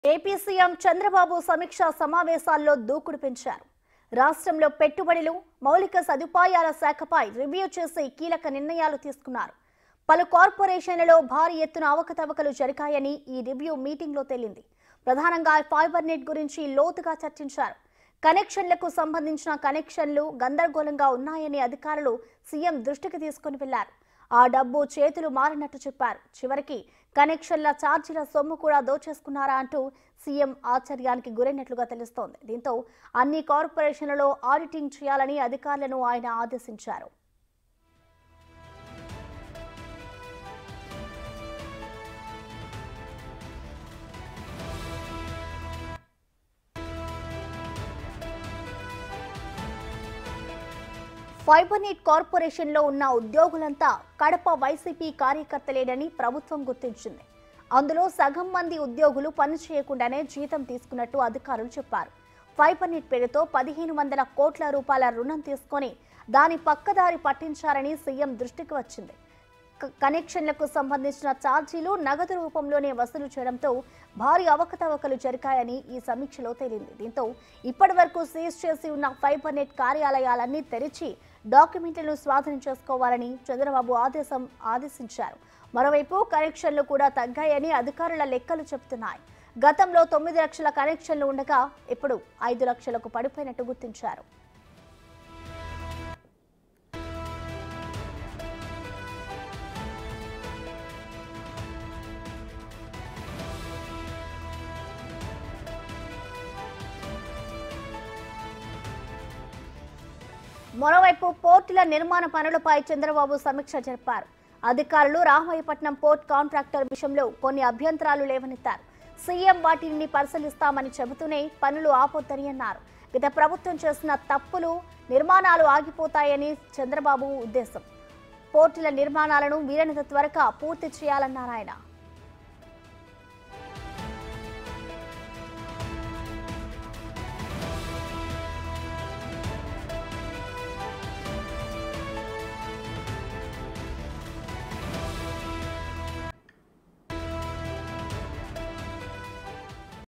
AP CM Chandrababu సమీక్షా సమావేశాల్లో దూకుడు పెంచారు. రాష్ట్రంలో పెట్టుబడులు, మౌలిక సదుపాయాల శాఖపై రివ్యూ చేసి కీలక నిర్ణయాలు తీసుకున్నారు. పలు కార్పొరేషన్లలో భారీ ఎత్తున అవకతవకలు జరిగాయని ఈ రివ్యూ మీటింగ్లో తేలింది. ప్రధానంగా ఫైబర్ నెట్ గురించి లోతుగా చర్చించారు. కనెక్షన్లకు సంబంధించిన కనెక్షన్లు గందరగోళంగా ఉన్నాయని అధికారులు సీఎం దృష్టికి తీసుకుని వెళ్లారు. ఆ డబ్బు చేతులు మారినట్టు చెప్పారు. చివరికి కనెక్షన్ల ఛార్జీల సొమ్ము కూడా దోచేసుకున్నారా అంటూ సీఎం ఆశ్చర్యానికి గురైనట్లుగా తెలుస్తోంది. దీంతో అన్ని కార్పొరేషన్లలో ఆడిటింగ్ చేయాలని అధికారులను ఆయన ఆదేశించారు. ఫైబర్ నెట్ కార్పొరేషన్లో ఉన్న ఉద్యోగులంతా కడప వైసీపీ కార్యకర్తలేనని ప్రభుత్వం గుర్తించింది. అందులో సగం మంది ఉద్యోగులు పని చేయకుండానే జీతం తీసుకున్నట్టు అధికారులు చెప్పారు. ఫైబర్ నెట్ పేరుతో 1500 కోట్ల రూపాయల రుణం తీసుకొని దాని పక్కదారి పట్టించారని సీఎం దృష్టికి వచ్చింది. కనెక్షన్లకు సంబంధించిన ఛార్జీలు నగదు రూపంలోనే వసూలు చేయడంతో భారీ అవకతవకలు జరిగాయని ఈ సమీక్షలో తేలింది. దీంతో ఇప్పటి వరకు సీజ్ చేసి ఉన్న ఫైబర్ నెట్ కార్యాలయాలన్నీ తెరిచి డాక్యుమెంట్లను స్వాధీనం చేసుకోవాలని చంద్రబాబు ఆదేశించారు. మరోవైపు కనెక్షన్లు కూడా తగ్గాయని అధికారుల లెక్కలు చెబుతున్నాయి. గతంలో 9 లక్షల కనెక్షన్లు ఉండగా ఇప్పుడు 5 లక్షలకు పడిపోయినట్టు గుర్తించారు. మరోవైపు పోర్టుల నిర్మాణ పనులపై చంద్రబాబు సమీక్ష జరిపారు. అధికారులు రామాయపట్నం పోర్ట్ కాంట్రాక్టర్ విషయంలో కొన్ని అభ్యంతరాలు లేవనెత్తారు. సీఎం వాటిని పరిశీలిస్తామని చెబుతూనే పనులు ఆపొద్దని అన్నారు. గత ప్రభుత్వం చేసిన తప్పులు నిర్మాణాలు ఆగిపోతాయని చంద్రబాబు ఉద్దేశం. పోర్టుల నిర్మాణాలను వీలైనంత త్వరగా పూర్తి చేయాలన్నారు ఆయన.